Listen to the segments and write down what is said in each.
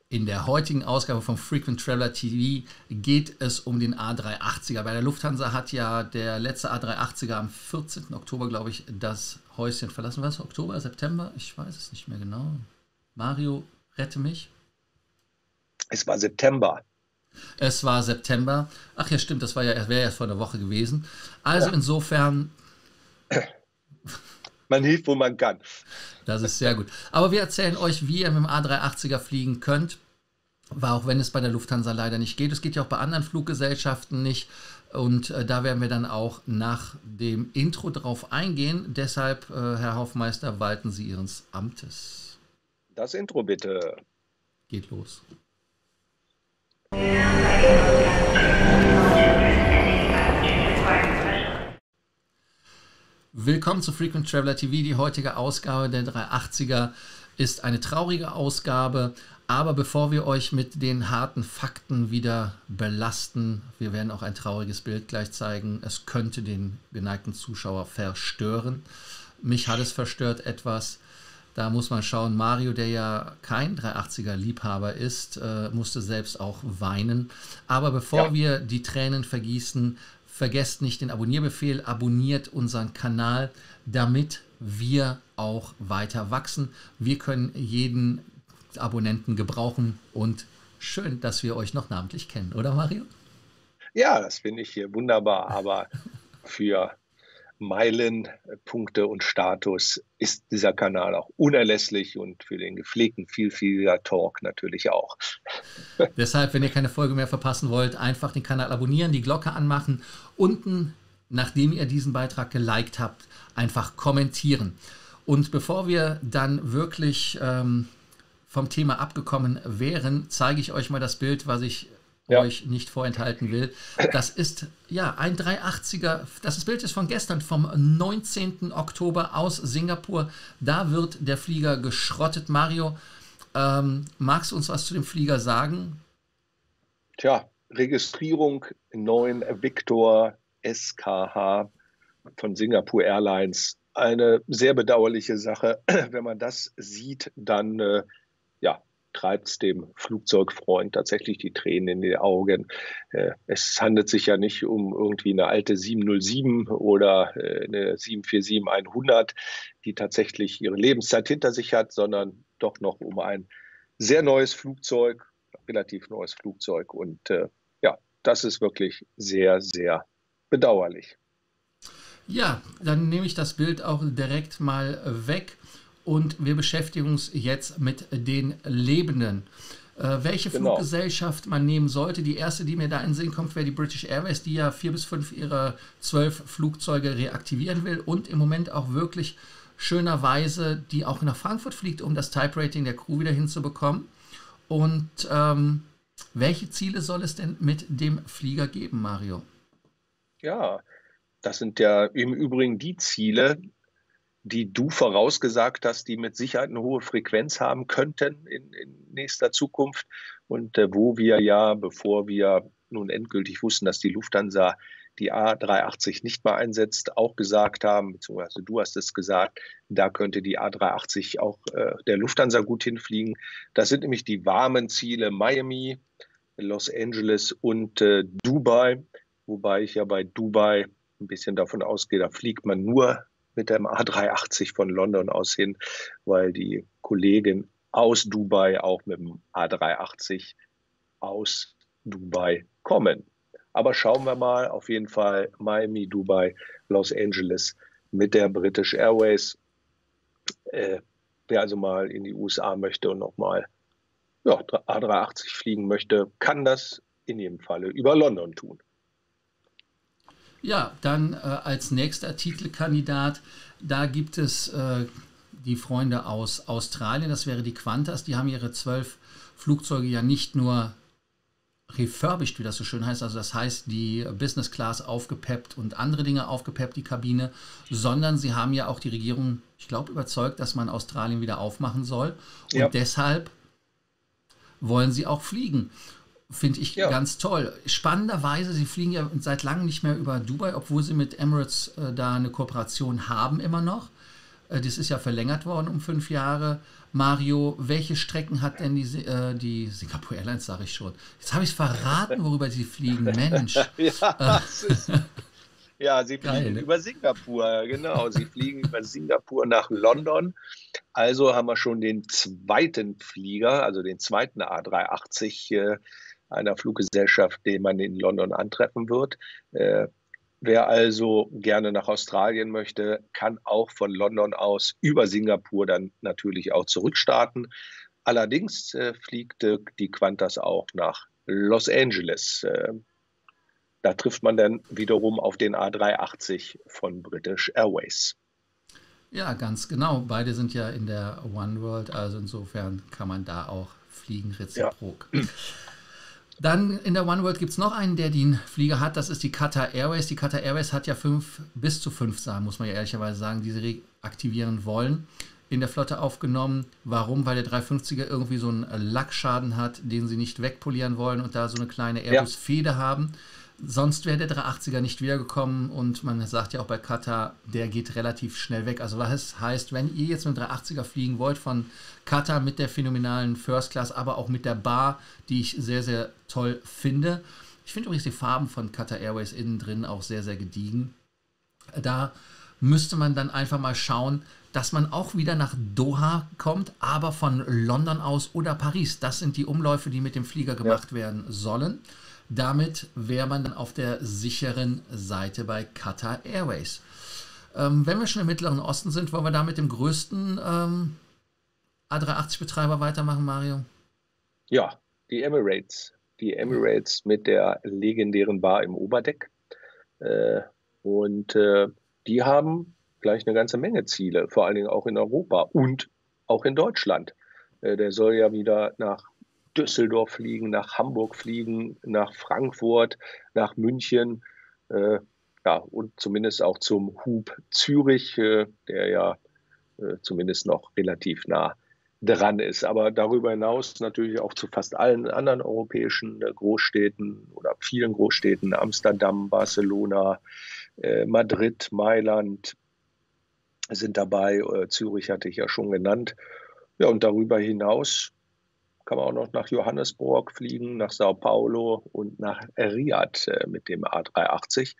In der heutigen Ausgabe von Frequent Traveler TV geht es um den A380er. Bei der Lufthansa hat ja der letzte A380er am 14. Oktober, glaube ich, das Häuschen verlassen. Was? Oktober, September? Ich weiß es nicht mehr genau. Mario, rette mich. Es war September. Es war September. Ach ja, stimmt, das wäre ja vor einer Woche gewesen. Also insofern... Man hilft, wo man kann. Das ist sehr gut. Aber wir erzählen euch, wie ihr mit dem A380er fliegen könnt. Auch wenn es bei der Lufthansa leider nicht geht. Es geht ja auch bei anderen Fluggesellschaften nicht. Und da werden wir dann auch nach dem Intro drauf eingehen. Deshalb, Herr Hoffmeister, walten Sie Ihres Amtes. Das Intro bitte. Geht los. Willkommen zu Frequent Traveler TV. Die heutige Ausgabe der 380er ist eine traurige Ausgabe. Aber bevor wir euch mit den harten Fakten wieder belasten, wir werden auch ein trauriges Bild gleich zeigen. Es könnte den geneigten Zuschauer verstören. Mich hat es verstört etwas. Da muss man schauen, Mario, der ja kein 380er-Liebhaber ist, musste selbst auch weinen. Aber bevor wir die Tränen vergießen, vergesst nicht den Abonnierbefehl, abonniert unseren Kanal, damit wir auch weiter wachsen. Wir können jeden Abonnenten gebrauchen und schön, dass wir euch noch namentlich kennen, oder Mario? Ja, das finde ich hier wunderbar, aber für Meilenpunkte und Status ist dieser Kanal auch unerlässlich und für den gepflegten Vielfältiger Talk natürlich auch. Deshalb, wenn ihr keine Folge mehr verpassen wollt, einfach den Kanal abonnieren, die Glocke anmachen, unten, nachdem ihr diesen Beitrag geliked habt, einfach kommentieren. Und bevor wir dann wirklich vom Thema abgekommen wären, zeige ich euch mal das Bild, was ich euch nicht vorenthalten will. Das ist ja ein 380er, das Bild ist von gestern, vom 19. Oktober aus Singapur. Da wird der Flieger geschrottet. Mario, magst du uns was zu dem Flieger sagen? Tja, Registrierung 9 Victor SKH von Singapore Airlines. Eine sehr bedauerliche Sache. Wenn man das sieht, dann treibt es dem Flugzeugfreund tatsächlich die Tränen in die Augen. Es handelt sich ja nicht um irgendwie eine alte 707 oder eine 747-100, die tatsächlich ihre Lebenszeit hinter sich hat, sondern doch noch um ein sehr neues Flugzeug, relativ neues Flugzeug. Und das ist wirklich sehr, sehr bedauerlich. Ja, dann nehme ich das Bild auch direkt mal weg. Und wir beschäftigen uns jetzt mit den Lebenden. Welche Fluggesellschaft man nehmen sollte, die erste, die mir da in den Sinn kommt, wäre die British Airways, die ja 4 bis 5 ihrer 12 Flugzeuge reaktivieren will und im Moment auch wirklich schönerweise, die auch nach Frankfurt fliegt, um das Type-Rating der Crew wieder hinzubekommen. Und welche Ziele soll es denn mit dem Flieger geben, Mario? Ja, das sind ja im Übrigen die Ziele, die du vorausgesagt hast, die mit Sicherheit eine hohe Frequenz haben könnten in nächster Zukunft und wo wir ja, bevor wir nun endgültig wussten, dass die Lufthansa die A380 nicht mehr einsetzt, auch gesagt haben, beziehungsweise du hast es gesagt, da könnte die A380 auch der Lufthansa gut hinfliegen. Das sind nämlich die warmen Ziele Miami, Los Angeles und Dubai, wobei ich ja bei Dubai ein bisschen davon ausgehe, da fliegt man nur mit dem A380 von London aus hin, weil die Kollegen aus Dubai auch mit dem A380 aus Dubai kommen. Aber schauen wir mal, auf jeden Fall Miami, Dubai, Los Angeles mit der British Airways. Wer also mal in die USA möchte und nochmal A380 fliegen möchte, kann das in jedem Falle über London tun. Ja, dann als nächster Titelkandidat, da gibt es die Freunde aus Australien, das wäre die Qantas, die haben ihre 12 Flugzeuge ja nicht nur refurbished, wie das so schön heißt, also das heißt die Business Class aufgepeppt und andere Dinge aufgepeppt, die Kabine, sondern sie haben ja auch die Regierung, ich glaube, überzeugt, dass man Australien wieder aufmachen soll und deshalb wollen sie auch fliegen. Finde ich ganz toll. Spannenderweise, sie fliegen ja seit langem nicht mehr über Dubai, obwohl sie mit Emirates da eine Kooperation haben immer noch. Das ist ja verlängert worden um 5 Jahre. Mario, welche Strecken hat denn die Singapore Airlines, sage ich schon. Jetzt habe ich es verraten, worüber sie fliegen. Mensch. Ja, es ist, ja, Sie Geil, fliegen ne? über Singapur, genau. Sie fliegen über Singapur nach London. Also haben wir schon den zweiten Flieger, also den zweiten A380 einer Fluggesellschaft, den man in London antreffen wird. Wer also gerne nach Australien möchte, kann auch von London aus über Singapur dann natürlich auch zurückstarten. Allerdings fliegt die Qantas auch nach Los Angeles. Da trifft man dann wiederum auf den A380 von British Airways. Ja, ganz genau. Beide sind ja in der One World, also insofern kann man da auch fliegen Ja, reziprok. Dann in der One World gibt es noch einen, der den Flieger hat. Das ist die Qatar Airways. Die Qatar Airways hat ja bis zu fünf, muss man ja ehrlicherweise sagen, die sie reaktivieren wollen, in der Flotte aufgenommen. Warum? Weil der 350er irgendwie so einen Lackschaden hat, den sie nicht wegpolieren wollen und da so eine kleine ja, Airbus-Fehde haben. Sonst wäre der 380er nicht wiedergekommen und man sagt ja auch bei Qatar, der geht relativ schnell weg. Also was heißt, wenn ihr jetzt mit dem 380er fliegen wollt von Qatar mit der phänomenalen First Class, aber auch mit der Bar, die ich sehr, sehr toll finde. Ich finde übrigens die Farben von Qatar Airways innen drin auch sehr, sehr gediegen. Da müsste man dann einfach mal schauen, dass man auch wieder nach Doha kommt, aber von London aus oder Paris. Das sind die Umläufe, die mit dem Flieger ja. gemacht werden sollen. Damit wäre man dann auf der sicheren Seite bei Qatar Airways. Wenn wir schon im Mittleren Osten sind, wollen wir da mit dem größten A380-Betreiber weitermachen, Mario? Ja, die Emirates. Die Emirates mit der legendären Bar im Oberdeck. Und die haben gleich eine ganze Menge Ziele, vor allen Dingen auch in Europa und auch in Deutschland. Der soll ja wieder nach Düsseldorf fliegen, nach Hamburg fliegen, nach Frankfurt, nach München, ja, und zumindest auch zum Hub Zürich, der ja zumindest noch relativ nah dran ist. Aber darüber hinaus natürlich auch zu fast allen anderen europäischen Großstädten oder vielen Großstädten, Amsterdam, Barcelona, Madrid, Mailand sind dabei. Zürich hatte ich ja schon genannt. Ja, und darüber hinaus kann man auch noch nach Johannesburg fliegen, nach Sao Paulo und nach Riyadh mit dem A380.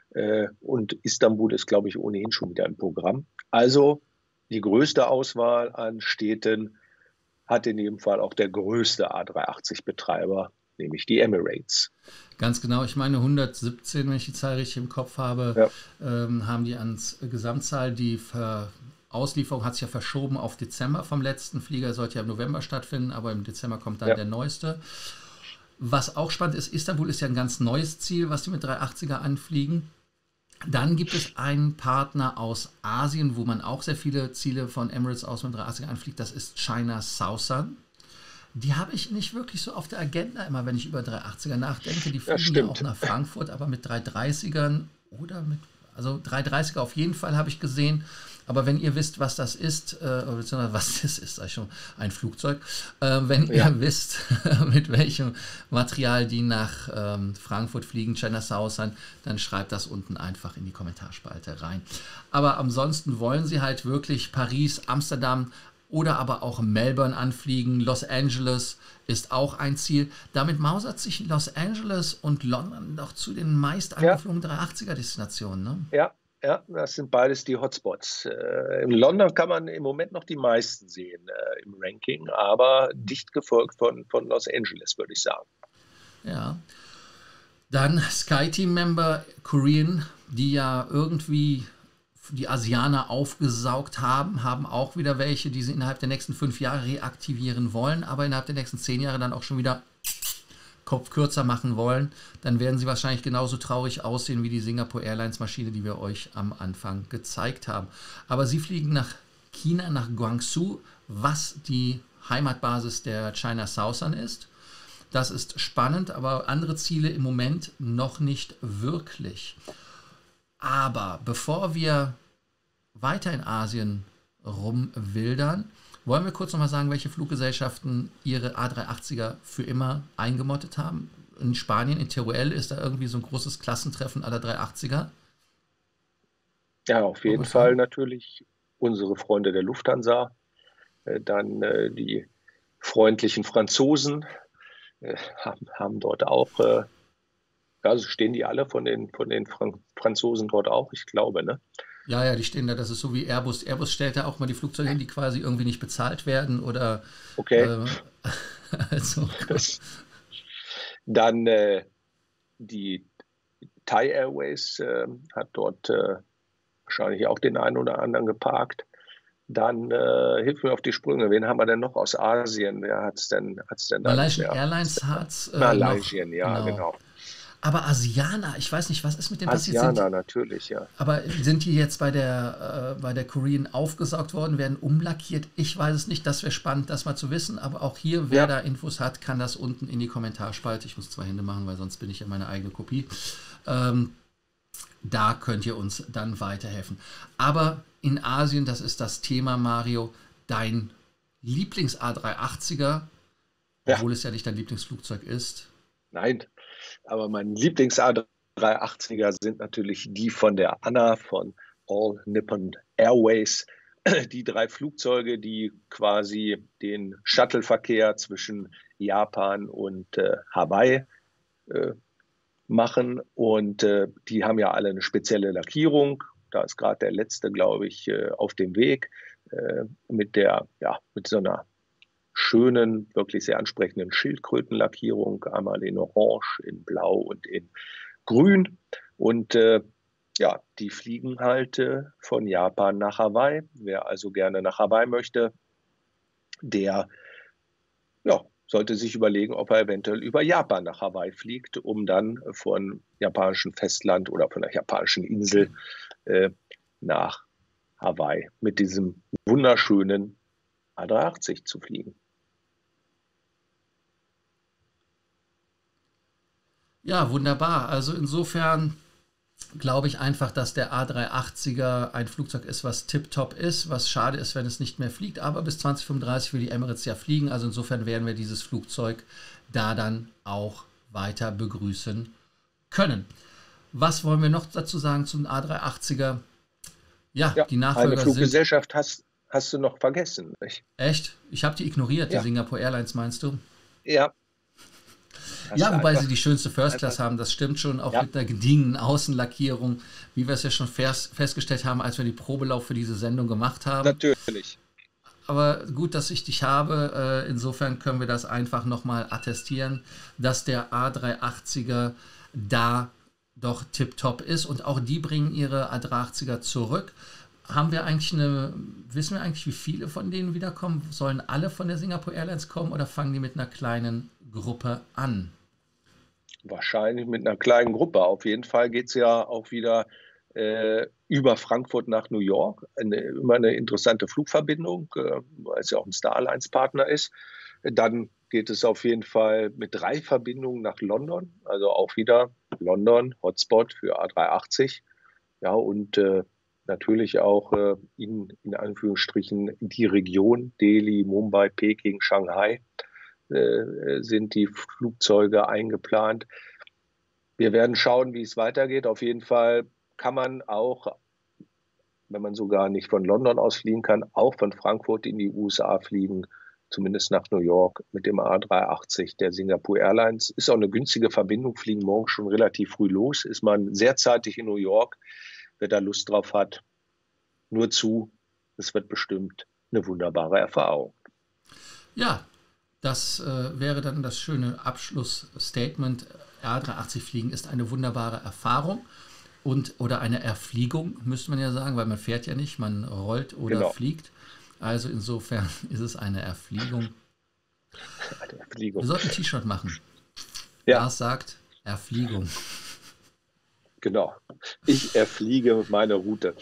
Und Istanbul ist, glaube ich, ohnehin schon wieder im Programm. Also die größte Auswahl an Städten hat in jedem Fall auch der größte A380-Betreiber, nämlich die Emirates. Ganz genau, ich meine 117, wenn ich die Zahl richtig im Kopf habe, Ja, haben die ans Gesamtzahl. Die Auslieferung hat sich ja verschoben auf Dezember vom letzten Flieger, sollte ja im November stattfinden, aber im Dezember kommt dann ja, der neueste. Was auch spannend ist, Istanbul ist ja ein ganz neues Ziel, was die mit 380er anfliegen. Dann gibt es einen Partner aus Asien, wo man auch sehr viele Ziele von Emirates aus mit 380er anfliegt. Das ist China Southern. Die habe ich nicht wirklich so auf der Agenda immer, wenn ich über 380er nachdenke. Die das fliegen ja auch stimmt. nach Frankfurt, aber mit 330ern oder mit, also 330er auf jeden Fall habe ich gesehen. Aber wenn ihr wisst, was das ist, beziehungsweise was das ist, sag ich schon, ein Flugzeug, wenn Ja, ihr wisst, mit welchem Material die nach Frankfurt fliegen, China Southern, dann schreibt das unten einfach in die Kommentarspalte rein. Aber ansonsten wollen sie halt wirklich Paris, Amsterdam oder aber auch Melbourne anfliegen. Los Angeles ist auch ein Ziel. Damit mausert sich Los Angeles und London doch zu den meist ja, angeflogenen 380er-Destinationen, ne? ja, ja, das sind beides die Hotspots. In London kann man im Moment noch die meisten sehen im Ranking, aber dicht gefolgt von Los Angeles, würde ich sagen. Ja. Dann SkyTeam-Member Korean, die ja irgendwie die Asianer aufgesaugt haben, haben auch wieder welche, die sie innerhalb der nächsten 5 Jahre reaktivieren wollen, aber innerhalb der nächsten 10 Jahre dann auch schon wieder Kopf kürzer machen wollen. Dann werden sie wahrscheinlich genauso traurig aussehen wie die Singapore Airlines Maschine, die wir euch am Anfang gezeigt haben. Aber sie fliegen nach China, nach Guangzhou, was die Heimatbasis der China Southern ist. Das ist spannend, aber andere Ziele im Moment noch nicht wirklich. Aber bevor wir weiter in Asien rumwildern, wollen wir kurz nochmal sagen, welche Fluggesellschaften ihre A380er für immer eingemottet haben. In Spanien, in Teruel, ist da irgendwie so ein großes Klassentreffen aller 380er. Ja, auf Wollen wir jeden es Fall sagen? natürlich unsere Freunde der Lufthansa. Dann die freundlichen Franzosen haben dort auch, also stehen die alle von den Franzosen dort auch, ich glaube, ne? Ja, ja, die stehen da, das ist so wie Airbus. Airbus stellt da auch mal die Flugzeuge hin, die quasi irgendwie nicht bezahlt werden oder Okay. äh, also, Dann die Thai Airways hat dort wahrscheinlich auch den einen oder anderen geparkt. Dann hilf mir auf die Sprünge. Wen haben wir denn noch aus Asien? Wer hat's denn da nicht Malaysian mehr? Airlines hat noch, Malaysian, ja, genau. genau. Aber Asiana, ich weiß nicht, was ist mit dem passiert? Asiana natürlich, ja. Aber sind die jetzt bei der Korean aufgesaugt worden, werden umlackiert? Ich weiß es nicht, das wäre spannend, das mal zu wissen. Aber auch hier, wer da Infos hat, kann das unten in die Kommentarspalte. Ich muss 2 Hände machen, weil sonst bin ich ja meine eigene Kopie. Da könnt ihr uns dann weiterhelfen. Aber in Asien, das ist das Thema, Mario, dein Lieblings-A380er, obwohl es ja nicht dein Lieblingsflugzeug ist. Nein, aber mein Lieblings-A380er sind natürlich die von der ANA, von All Nippon Airways. Die 3 Flugzeuge, die quasi den Shuttle-Verkehr zwischen Japan und Hawaii machen. Und die haben ja alle eine spezielle Lackierung. Da ist gerade der letzte, glaube ich, auf dem Weg mit so einer schönen, wirklich sehr ansprechenden Schildkrötenlackierung, einmal in Orange, in Blau und in Grün. Und die fliegen halt von Japan nach Hawaii. Wer also gerne nach Hawaii möchte, der sollte sich überlegen, ob er eventuell über Japan nach Hawaii fliegt, um dann von japanischen Festland oder von der japanischen Insel nach Hawaii mit diesem wunderschönen A380 zu fliegen. Ja, wunderbar. Also insofern glaube ich einfach, dass der A380er ein Flugzeug ist, was tipptopp ist, was schade ist, wenn es nicht mehr fliegt, aber bis 2035 will die Emirates ja fliegen, also insofern werden wir dieses Flugzeug da dann auch weiter begrüßen können. Was wollen wir noch dazu sagen zum A380er? Ja, die Nachfolger eine Fluggesellschaft hast du noch vergessen, nicht? Echt? Ich habe die ignoriert, die Singapore Airlines, meinst du? Ja. Ja, wobei sie die schönste First Class haben, das stimmt schon, auch mit einer gediegenen Außenlackierung, wie wir es ja schon festgestellt haben, als wir die Probelauf für diese Sendung gemacht haben. Natürlich. Aber gut, dass ich dich habe, insofern können wir das einfach nochmal attestieren, dass der A380er da doch tipptopp ist und auch die bringen ihre A380er zurück. Wissen wir eigentlich, wie viele von denen wiederkommen? Sollen alle von der Singapore Airlines kommen oder fangen die mit einer kleinen Gruppe an? Wahrscheinlich mit einer kleinen Gruppe. Auf jeden Fall geht es ja auch wieder über Frankfurt nach New York. Immer eine interessante Flugverbindung, weil es ja auch ein Star Alliance-Partner ist. Dann geht es auf jeden Fall mit 3 Verbindungen nach London. Also auch wieder London, Hotspot für A380. Ja, und natürlich auch in Anführungsstrichen die Region Delhi, Mumbai, Peking, Shanghai sind die Flugzeuge eingeplant. Wir werden schauen, wie es weitergeht. Auf jeden Fall kann man auch, wenn man sogar nicht von London aus fliegen kann, auch von Frankfurt in die USA fliegen, zumindest nach New York mit dem A380 der Singapore Airlines. Ist auch eine günstige Verbindung, fliegen morgen schon relativ früh los. Ist man sehr zeitig in New York, wer da Lust drauf hat, nur zu. Es wird bestimmt eine wunderbare Erfahrung. Ja, das wäre dann das schöne Abschlussstatement. A380 fliegen ist eine wunderbare Erfahrung oder eine Erfliegung, müsste man ja sagen, weil man fährt ja nicht, man rollt oder fliegt. Also insofern ist es eine Erfliegung. Wir sollten ein T-Shirt machen. Lars sagt Erfliegung. Genau. Ich erfliege meine Route.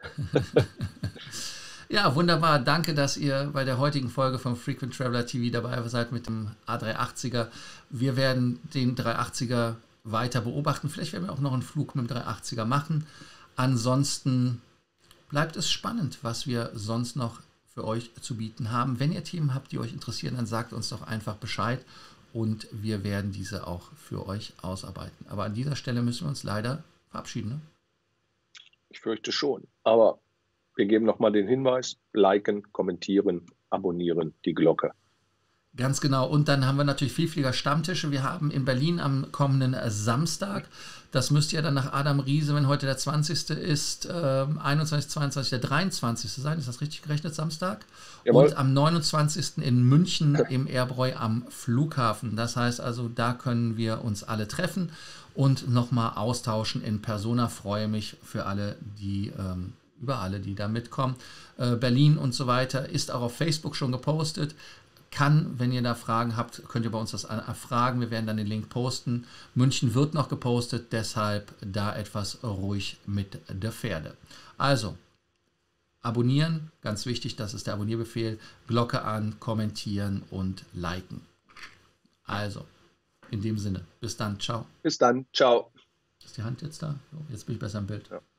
Ja, wunderbar. Danke, dass ihr bei der heutigen Folge von Frequent Traveler TV dabei seid mit dem A380er. Wir werden den 380er weiter beobachten. Vielleicht werden wir auch noch einen Flug mit dem 380er machen. Ansonsten bleibt es spannend, was wir sonst noch für euch zu bieten haben. Wenn ihr Themen habt, die euch interessieren, dann sagt uns doch einfach Bescheid und wir werden diese auch für euch ausarbeiten. Aber an dieser Stelle müssen wir uns leider verabschieden. Ne? Ich fürchte schon. Aber wir geben nochmal den Hinweis, liken, kommentieren abonnieren, die Glocke. Ganz genau. Und dann haben wir natürlich Vielflieger Stammtische. Wir haben in Berlin am kommenden Samstag, das müsste ja dann nach Adam Riese, wenn heute der 20. ist, 21, 22, der 23. sein. Ist das richtig gerechnet, Samstag? Jawohl. Und am 29. in München im Erbräu am Flughafen. Das heißt also, da können wir uns alle treffen und nochmal austauschen in Persona. Freue mich für alle, die über alle, die da mitkommen. Berlin und so weiter ist auch auf Facebook schon gepostet. Wenn ihr da Fragen habt, könnt ihr bei uns das fragen. Wir werden dann den Link posten. München wird noch gepostet, deshalb da etwas ruhig mit der Pferde. Also, abonnieren, ganz wichtig, das ist der Abonnierbefehl. Glocke an, kommentieren und liken. Also, in dem Sinne, bis dann, ciao. Bis dann, ciao. Ist die Hand jetzt da? Jetzt bin ich besser im Bild. Ja.